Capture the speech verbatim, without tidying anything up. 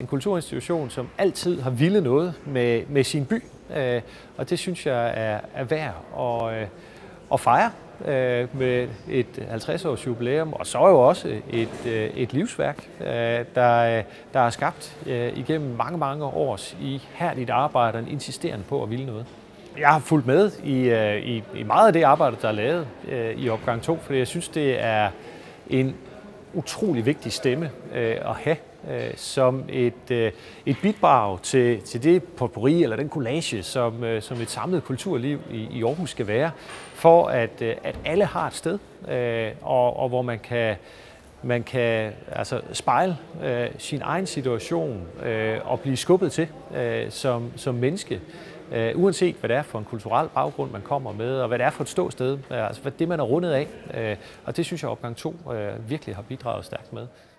En kulturinstitution, som altid har ville noget med, med sin by, øh, og det synes jeg er, er værd at, øh, at fejre øh, med et halvtreds års jubilæum, og så er jo også et, øh, et livsværk, øh, der, der er skabt øh, igennem mange, mange års ihærdigt arbejde og insisterende på at ville noget. Jeg har fulgt med i, i, i meget af det arbejde, der er lavet øh, i opgang to, fordi jeg synes, det er en utrolig vigtig stemme øh, at have øh, som et, øh, et bidrag til, til det potpourri eller den collage, som, øh, som et samlet kulturliv i, i Aarhus skal være, for at, øh, at alle har et sted, øh, og, og hvor man kan, man kan altså, spejle øh, sin egen situation øh, og blive skubbet til øh, som, som menneske. Uh, uanset hvad det er for en kulturel baggrund, man kommer med, og hvad det er for et ståsted, uh, altså hvad det, man er rundet af. Uh, og det synes jeg, opgang to uh, virkelig har bidraget stærkt med.